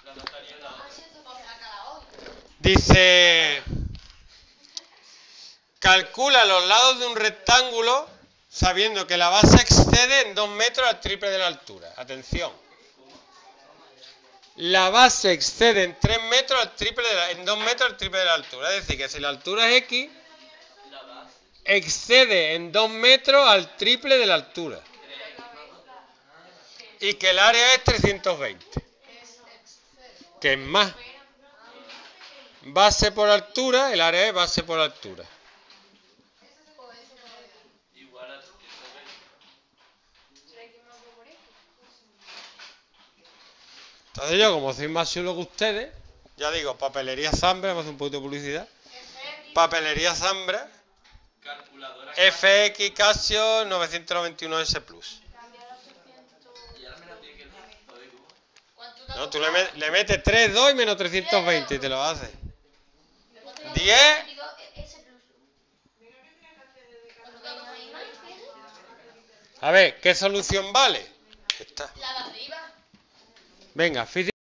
Dice, calcula los lados de un rectángulo sabiendo que la base excede en 2 metros al triple de la altura. Atención. La base excede en 3 metros al triple en 2 metros al triple de la altura. Es decir, que si la altura es X, excede en 2 metros al triple de la altura. Y que el área es 320. Que es más. Base por altura, el área es base por altura. Entonces yo, como soy más chulo que ustedes, ya digo, papelería Zambra, vamos a hacer un poquito de publicidad. Papelería Zambra, FX Casio 991S Plus. No, tú le metes 3, 2 y menos 320 y te lo haces. 10. A ver, ¿qué solución vale? Esta. Venga, física.